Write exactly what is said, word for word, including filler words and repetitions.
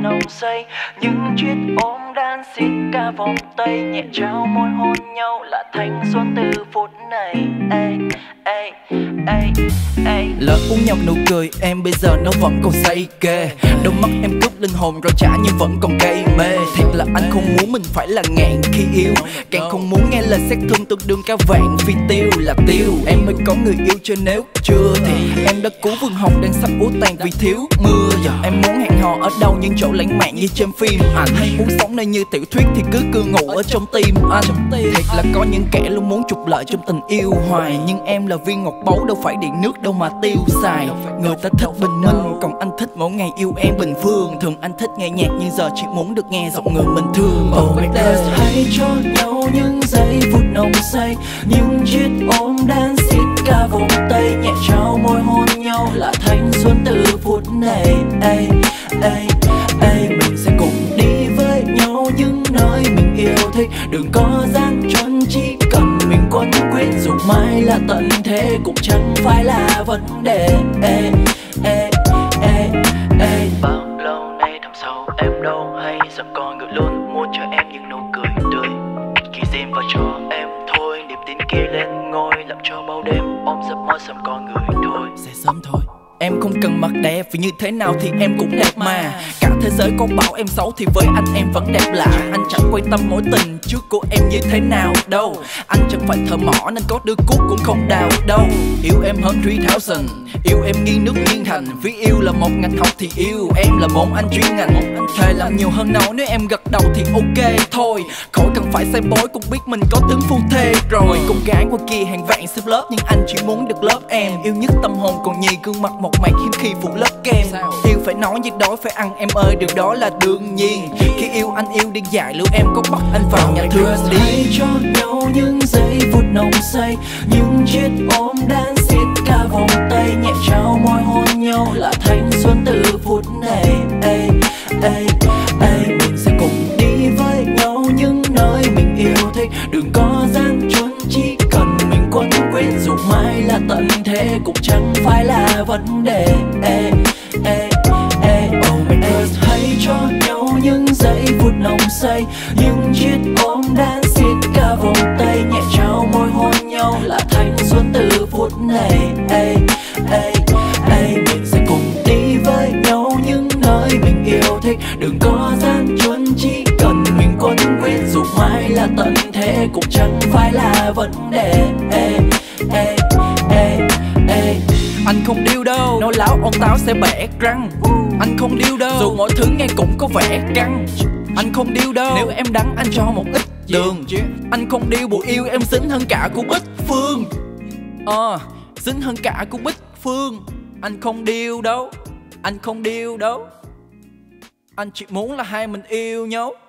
nồng say. Những chiếc ôm đan xịt cả vòng tay, nhẹ trao môi hôn nhau là thanh xuân từ phút này. Ê, ê, ê, ê. Lỡ uống nhầm nụ cười em bây giờ nó vẫn còn say kê. Đôi mắt em cướp linh hồn rồi trả nhưng vẫn còn gây mê. Thiệt là anh không muốn mình phải là ngạn khi yêu, càng không muốn nghe lời xét thương tương đương cả vạn phi tiêu là tiêu. Em mới có người yêu chứ nếu chưa thì em đã cứu vườn hồng đang sắp úa tàn vì thiếu mưa. Giờ em muốn hẹn hò ở đâu những chỗ lãng mạn như trên phim ảnh, hay muốn sống nơi như tiểu thuyết thì cứ cư ngụ ở trong tim anh. Thiệt là có những kẻ luôn muốn trục lợi trong tình yêu hoài, nhưng em là viên ngọc báu đâu phải điện nước đâu mà tiêu xài. Người ta thích bình minh còn anh thích mỗi ngày yêu em bình phương. Thường anh thích nghe nhạc nhưng giờ chỉ muốn được nghe giọng người mình thương. Oh my God, hãy cho nhau những giây phút nồng say, những chiếc ôm đan xịt cả vòng tay, nhẹ trao môi hôn nhau là thanh xuân từ phút này. Ê, ê, ê, mình sẽ cùng đi với nhau những nơi mình yêu thích, đừng có gian truân chỉ cần mình quấn quýt. Dù mai là tận thế cũng chẳng phải là vấn đề. Ê, ê, ê, ê. Bao lâu nay thầm sâu em đâu hay rằng con người luôn muốn cho em những nụ cười tươi, khi diêm vào cho em thôi niềm tin kia lên ngôi, làm cho bao đêm ôm giấc mơ sớm con người thôi. Sẽ sớm thôi. Em không cần mặt đẹp vì như thế nào thì em cũng đẹp mà. Cả thế giới có bảo em xấu thì với anh em vẫn đẹp lạ. Anh chẳng quan tâm mối tình trước của em như thế nào đâu. Anh chẳng phải thợ mỏ nên có đưa cút cũng không đào đâu. Yêu em hơn three thousand, yêu em nghiêng nước nghiêng thành. Vì yêu là một ngành học thì yêu em là môn anh chuyên ngành. Thề làm nhiều hơn nào nếu em gật đầu thì ok thôi. Khỏi cần phải say bối cũng biết mình có tướng phu thê rồi. Con gái qua kia hàng vạn xếp lớp nhưng anh chỉ muốn được lớp em. Yêu nhất tâm hồn còn nhì gương mặt một mạc hiếm khi phủ lớp kem. Yêu phải nói việc đó phải ăn em ơi, điều đó là đương nhiên. Khi yêu anh yêu điên dại lưu em có bắt anh vào nhà thương đi. Hãy cho nhau những giây phút nồng say, những chiếc ôm đan xịt cả vòng tay, nhẹ trao môi hôn nhau là thanh xuân từ phút này. Ê, ê, ê, mình sẽ cùng đi với nhau những nơi mình yêu thích, đừng có gian truân chỉ cần mình quấn quýt. Dù mai là tận thế cũng chẳng phải là vấn đề. Ê, ê, ê, oh my God, hãy cho nhau những giây phút nồng say, những chiếc ôm đan xịt cả vòng tay, nhẹ trao môi hôn nhau là thanh xuân từ phút này. Ê, ê, ê, mình sẽ cùng đi với nhau những nơi mình yêu thích, đừng có gian truân chỉ cần mình quấn quýt. Dù mai là tận thế cũng chẳng phải là vấn đề. Ê, ê, ê, ê. Anh không điêu đâu, nói láo ông táo sẽ bẻ răng. Anh không điêu đâu, dù mọi thứ nghe cũng có vẻ căng. Anh không điêu đâu, nếu em đắng anh cho một ít đường. Anh không điêu bộ yêu em xinh hơn cả của Bích Phương. Ờ, à, xinh hơn cả của Bích Phương. Anh không điêu đâu, anh không điêu đâu. Anh chỉ muốn là hai mình yêu nhau.